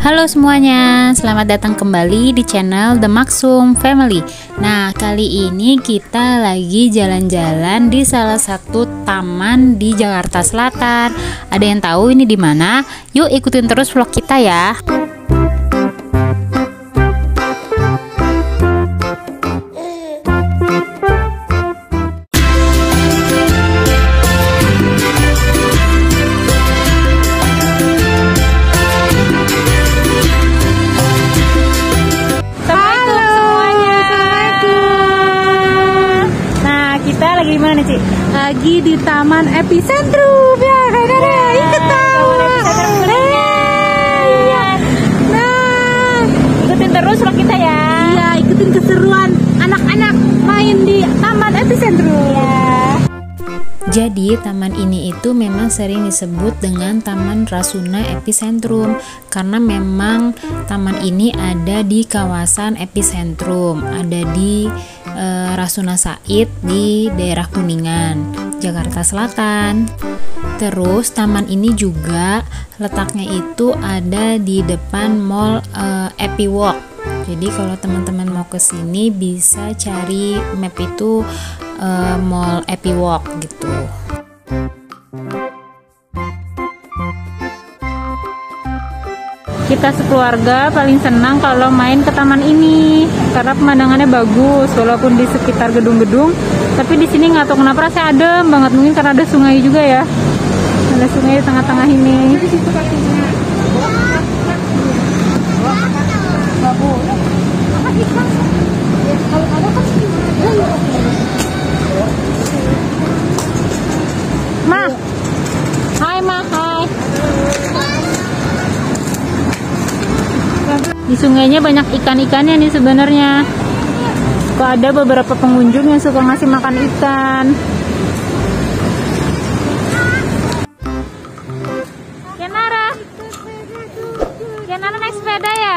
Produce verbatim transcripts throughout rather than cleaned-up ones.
Halo semuanya, selamat datang kembali di channel The Maksum Family. Nah, kali ini kita lagi jalan-jalan di salah satu taman di Jakarta Selatan. Ada yang tahu ini di mana? Yuk ikutin terus vlog kita ya. Lagi di mana, Ci? Lagi di Taman Epicentrum ya, Kainara. Ikut tahu. Nah, ikutin terus vlog kita ya. Iya, ikutin keseruan anak-anak main di Taman Epicentrum. Ya. Jadi taman ini itu memang sering disebut dengan Taman Rasuna Epicentrum karena memang taman ini ada di kawasan epicentrum, ada di e, Rasuna Said di daerah Kuningan, Jakarta Selatan. Terus taman ini juga letaknya itu ada di depan Mall e, Epiwalk. Jadi kalau teman-teman mau ke sini bisa cari map itu uh, Mall Epiwalk gitu. Kita sekeluarga paling senang kalau main ke taman ini karena pemandangannya bagus walaupun di sekitar gedung-gedung, tapi di sini nggak tahu kenapa rasanya adem banget, mungkin karena ada sungai juga ya. Ada sungai di tengah-tengah ini. Ma, hai Ma, hai. Di sungainya banyak ikan-ikannya nih sebenarnya. Kok ada beberapa pengunjung yang suka ngasih makan ikan. Kianara, Kianara naik sepeda ya?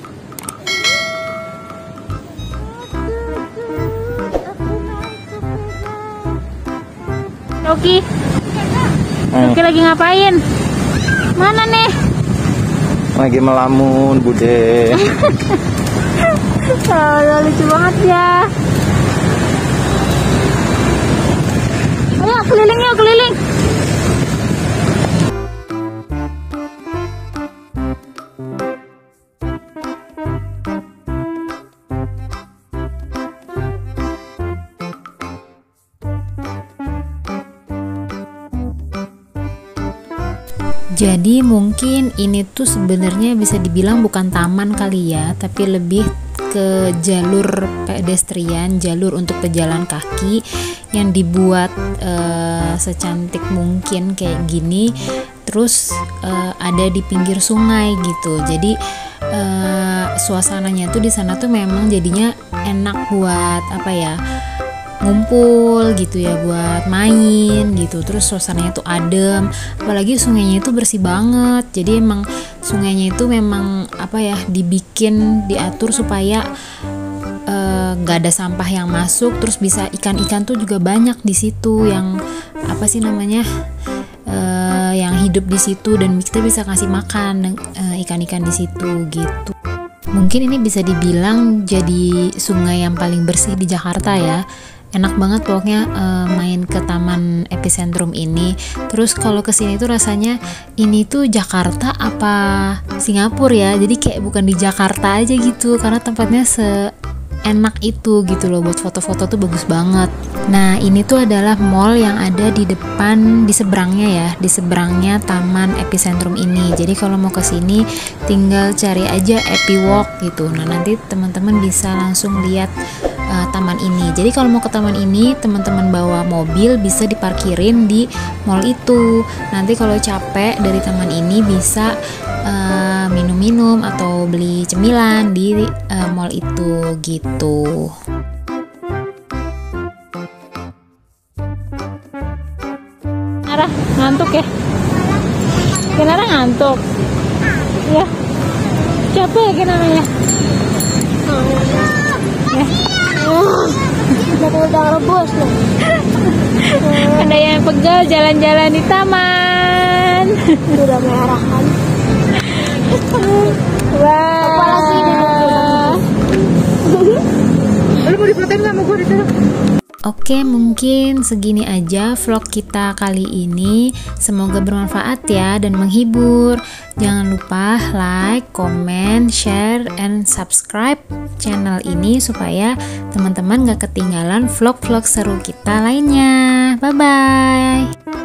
Oki, Oki lagi ngapain? Mana nih? Lagi melamun, Bude. Oh, lucu banget ya. Ayo keliling yuk, keliling. Jadi mungkin ini tuh sebenarnya bisa dibilang bukan taman kali ya, tapi lebih ke jalur pedestrian, jalur untuk pejalan kaki yang dibuat uh, secantik mungkin kayak gini. Terus uh, ada di pinggir sungai gitu. Jadi uh, suasananya tuh di sana tuh memang jadinya enak buat apa ya? Ngumpul gitu ya, buat main gitu. Terus suasananya tuh adem, apalagi sungainya itu bersih banget. Jadi emang sungainya itu memang apa ya, dibikin diatur supaya nggak uh, ada sampah yang masuk. Terus bisa ikan-ikan tuh juga banyak di situ yang apa sih namanya uh, yang hidup di situ, dan kita bisa kasih makan uh, ikan-ikan di situ gitu. Mungkin ini bisa dibilang jadi sungai yang paling bersih di Jakarta ya. Enak banget pokoknya uh, main ke Taman Epicentrum ini. Terus kalau kesini tuh rasanya ini tuh Jakarta apa Singapura ya. Jadi kayak bukan di Jakarta aja gitu, karena tempatnya seenak itu gitu loh. Buat foto-foto tuh bagus banget. Nah ini tuh adalah mall yang ada di depan, di seberangnya ya, di seberangnya Taman Epicentrum ini. Jadi kalau mau kesini tinggal cari aja Epiwalk gitu. Nah nanti teman-teman bisa langsung lihat Uh, taman ini. Jadi kalau mau ke taman ini, teman-teman bawa mobil bisa diparkirin di mall itu. Nanti kalau capek dari taman ini bisa uh, minum-minum atau beli cemilan di uh, mall itu gitu. Nara ngantuk ya? Kenara ngantuk? Ya. Capek ya Kenaranya? Ya. Udah rebus loh. Ada yang pegal jalan-jalan di taman. Udah merah kan. difotoin sama gue di sana. Oke, mungkin segini aja vlog kita kali ini. Semoga bermanfaat ya dan menghibur. Jangan lupa like, comment, share, and subscribe channel ini supaya teman-teman gak ketinggalan vlog-vlog seru kita lainnya. Bye-bye.